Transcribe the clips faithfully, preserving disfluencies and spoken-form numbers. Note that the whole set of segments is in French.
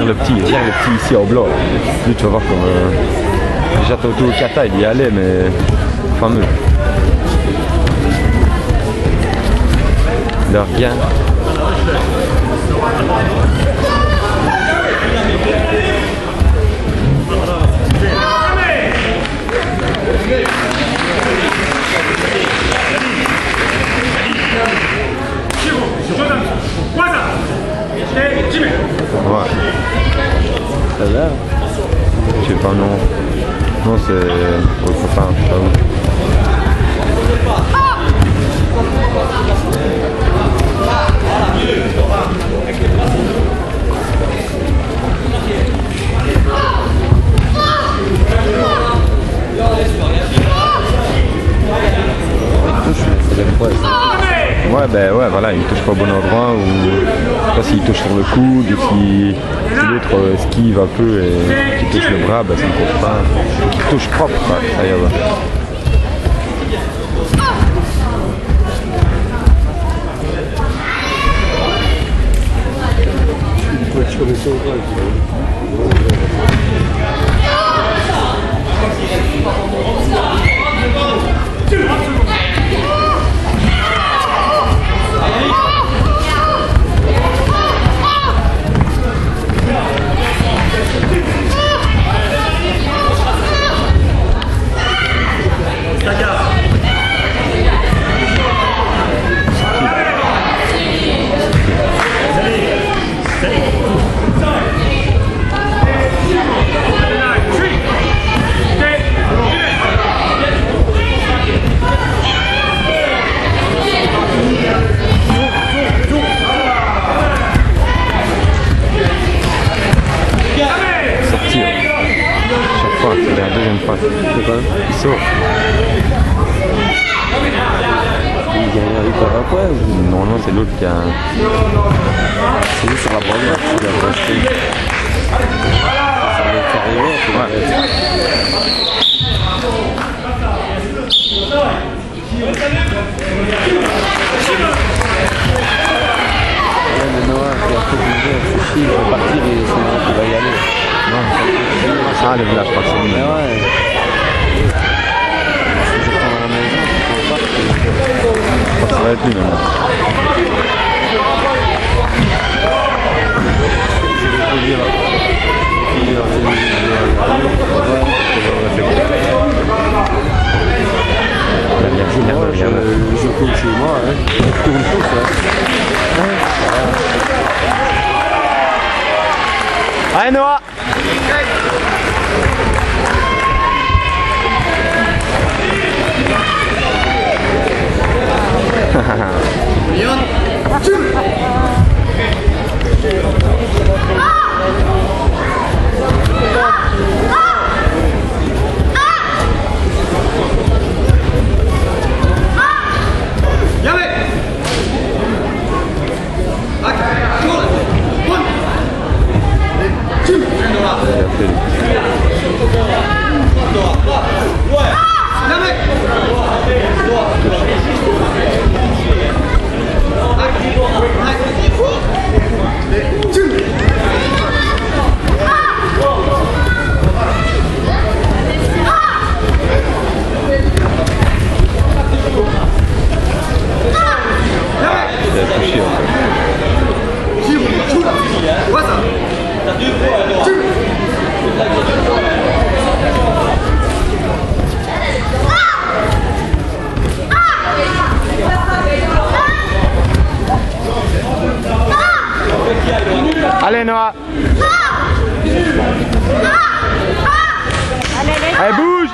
le petit, regarde le petit ici en blanc. Lui, tu vas voir comme... Euh, déjà Toto Kata, il y allait, mais fameux. De rien. Ouais. Ça va? Je sais pas, non. Non, c'est... Ouais, faut pas, je sais pas où. Ouais, ben ouais, voilà, il touche pas au bon endroit, ou je sais pas s'il touche sur le coude, ou si, si l'autre euh, esquive un peu et qu'il touche le bras, ben ça ne compte pas. Qu'il touche propre, quoi, ça y va. C'est la deuxième fois. C'est quoi? Il sort. Il gagne avec quoi après ou... Non, non, c'est l'autre qui a... C'est juste sur la bande, il a resté. Ça va être arrivé. Ouais. Ouais, mais Noah, il a fait du jeu, c'est chier, il va partir et c'est moi qui va y aller. Non, ah, le village, je crois que c'est lui. Mais ouais. Si je prends à la maison, je pense pas que... Je crois que ça va être lui maintenant. Je vais te dire. Je vais te dire. Je coule chez moi, hein. Je tourne tout ça. Allez Noah! Allez Noah. Allez bouge.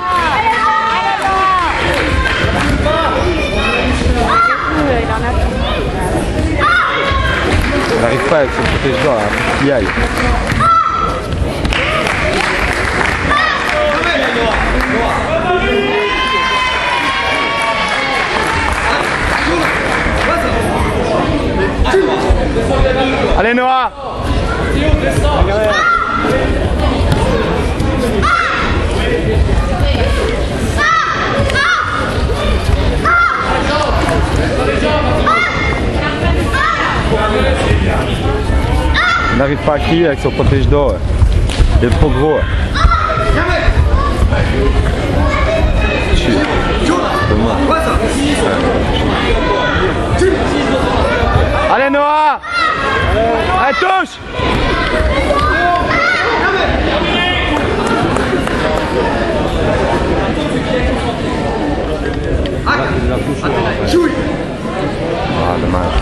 Il n'arrive pas avec son protège-doigt, hein, qu'il y aille. Allez Noah. Il n'arrive pas à crier avec son protège d'eau. Ouais. Il est trop gros. Ouais. Allez Noah! Allez touche! Ah dommage.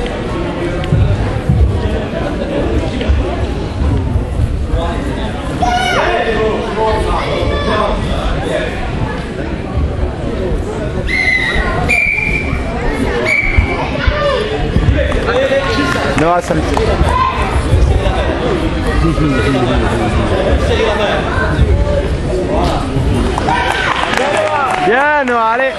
Noah, ça me... Bien Noah, allez.